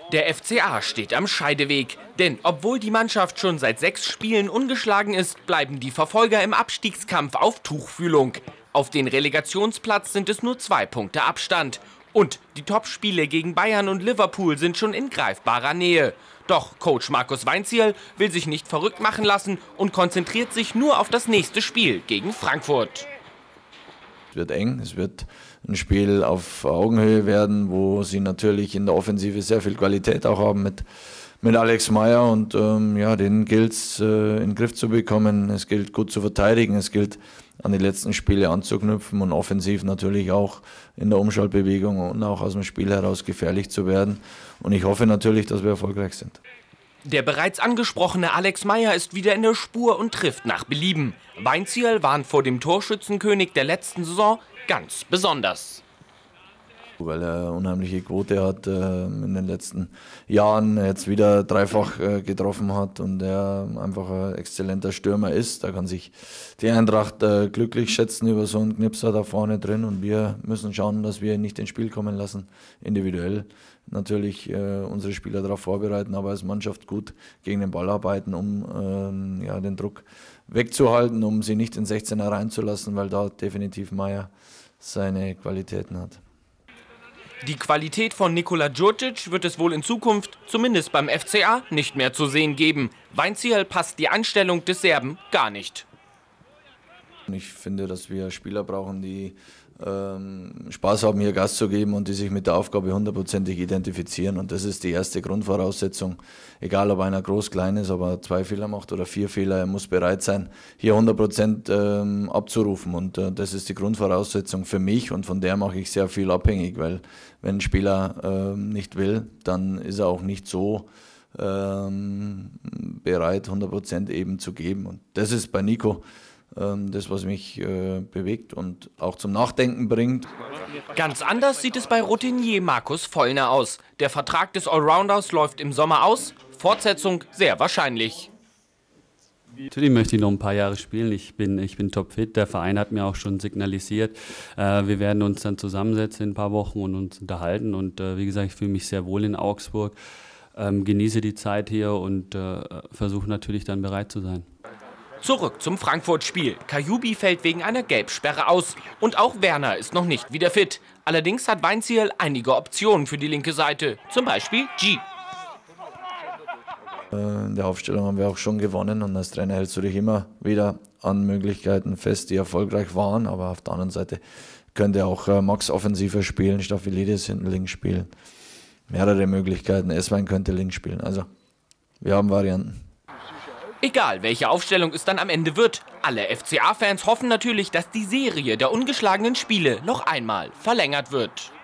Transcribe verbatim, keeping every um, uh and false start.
Der F C A steht am Scheideweg. Denn obwohl die Mannschaft schon seit sechs Spielen ungeschlagen ist, bleiben die Verfolger im Abstiegskampf auf Tuchfühlung. Auf den Relegationsplatz sind es nur zwei Punkte Abstand. Und die Topspiele gegen Bayern und Liverpool sind schon in greifbarer Nähe. Doch Coach Markus Weinzierl will sich nicht verrückt machen lassen und konzentriert sich nur auf das nächste Spiel gegen Frankfurt. Es wird eng, es wird ein Spiel auf Augenhöhe werden, wo sie natürlich in der Offensive sehr viel Qualität auch haben mit, mit Alex Meyer. Und ähm, ja, den gilt es äh, in den Griff zu bekommen. Es gilt gut zu verteidigen, es gilt an die letzten Spiele anzuknüpfen und offensiv natürlich auch in der Umschaltbewegung und auch aus dem Spiel heraus gefährlich zu werden. Und ich hoffe natürlich, dass wir erfolgreich sind. Der bereits angesprochene Alex Meyer ist wieder in der Spur und trifft nach Belieben. Weinzierl warnt vor dem Torschützenkönig der letzten Saison ganz besonders. Weil er eine unheimliche Quote hat, äh, in den letzten Jahren jetzt wieder dreifach äh, getroffen hat und er einfach ein exzellenter Stürmer ist. Da kann sich die Eintracht äh, glücklich schätzen über so einen Knipser da vorne drin und wir müssen schauen, dass wir ihn nicht ins Spiel kommen lassen, individuell. Natürlich äh, unsere Spieler darauf vorbereiten, aber als Mannschaft gut gegen den Ball arbeiten, um äh, ja, den Druck wegzuhalten, um sie nicht in sechzehner reinzulassen, weil da definitiv Meyer seine Qualitäten hat. Die Qualität von Nikola Djurdjic wird es wohl in Zukunft, zumindest beim F C A, nicht mehr zu sehen geben. Weinzierl passt die Anstellung des Serben gar nicht. Ich finde, dass wir Spieler brauchen, die ähm, Spaß haben, hier Gas zu geben und die sich mit der Aufgabe hundertprozentig identifizieren. Und das ist die erste Grundvoraussetzung. Egal, ob einer groß, klein ist, ob er zwei Fehler macht oder vier Fehler, er muss bereit sein, hier hundert Prozent ähm, abzurufen. Und äh, das ist die Grundvoraussetzung für mich und von der mache ich sehr viel abhängig, weil wenn ein Spieler ähm, nicht will, dann ist er auch nicht so ähm, bereit, hundert Prozent eben zu geben. Und das ist bei Nico das, was mich äh, bewegt und auch zum Nachdenken bringt. Ganz anders sieht es bei Routinier Markus Vollner aus. Der Vertrag des Allrounders läuft im Sommer aus, Fortsetzung sehr wahrscheinlich. Natürlich möchte ich noch ein paar Jahre spielen. Ich bin, ich bin topfit. Der Verein hat mir auch schon signalisiert, äh, wir werden uns dann zusammensetzen in ein paar Wochen und uns unterhalten. Und äh, wie gesagt, ich fühle mich sehr wohl in Augsburg, ähm, genieße die Zeit hier und äh, versuche natürlich dann bereit zu sein. Zurück zum Frankfurt-Spiel. Kajubi fällt wegen einer Gelbsperre aus. Und auch Werner ist noch nicht wieder fit. Allerdings hat Weinzierl einige Optionen für die linke Seite. Zum Beispiel G. In der Aufstellung haben wir auch schon gewonnen und als Trainer hältst du dich immer wieder an Möglichkeiten fest, die erfolgreich waren. Aber auf der anderen Seite könnte auch Max offensiver spielen, Staphylides hinten links spielen. Mehrere Möglichkeiten. Esswein könnte links spielen. Also wir haben Varianten. Egal, welche Aufstellung es dann am Ende wird, alle F C A-Fans hoffen natürlich, dass die Serie der ungeschlagenen Spiele noch einmal verlängert wird.